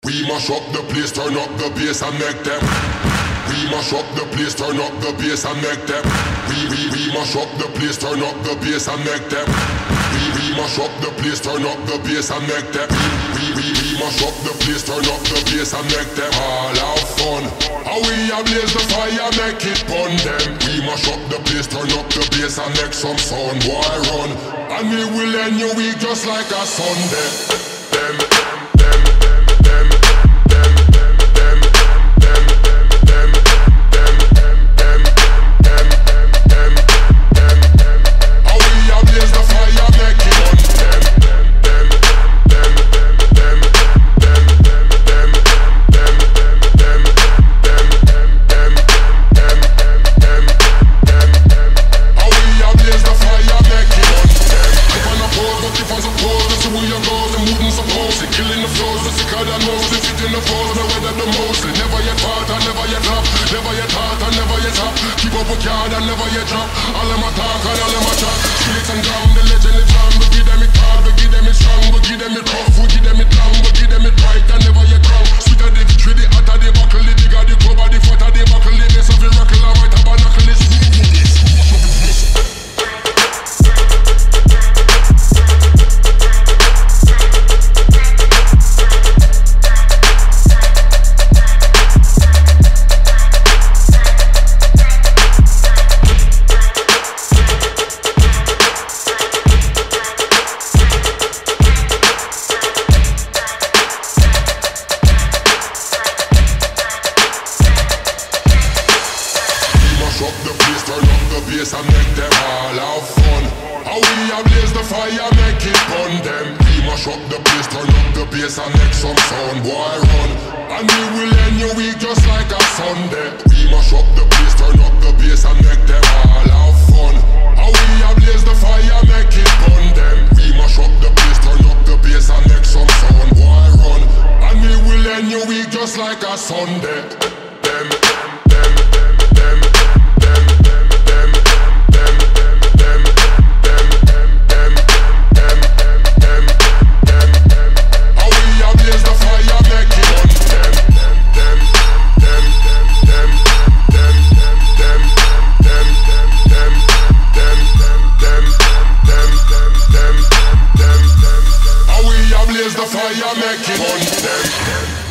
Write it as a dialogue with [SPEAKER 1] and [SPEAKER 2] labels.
[SPEAKER 1] We mash up the place, turn up the bass and make them. We mash up the place, turn up the bass and make them. We mash up the place, turn up the bass and make them. We mash up the place, turn up the bass and make them. We mash up the place, turn up the bass and make them all have fun. How we ablaze the fire, make it burn them. We mash up the place, turn up the bass and make some sound, boy run. And we will end your week just like a Sunday. Them. Killing the flows, the sicker than most. If it in the falls, the weather the most. Never yet fought and never yet flop. Never yet hot and never yet top. Keep up with card and never yet drop. All of my talk and all of my chat. Spirits and drum, the legend lives on. We give them it hard, we give them it strong. We give them it rough, we give them it long. We give them it right and never yet wrong. Sweeter the victory, the hotter the buckle. The bigger the cover, the fatter the buckle. The best of the rockle, I might have a knuckle. Up the place, turn up the bass and make them all have fun. How we ablaze the fire, make it burn them. We mash up the place, turn up the bass and make some sound, boy run. And we will end your week just like a Sunday. We mash up the place, turn up the bass and make them all have fun. How we ablaze the fire, make it burn them. We mash up the place, turn up the bass and make some sound, boy run. And we will end your week just like a Sunday. Them. The fire make it burn them.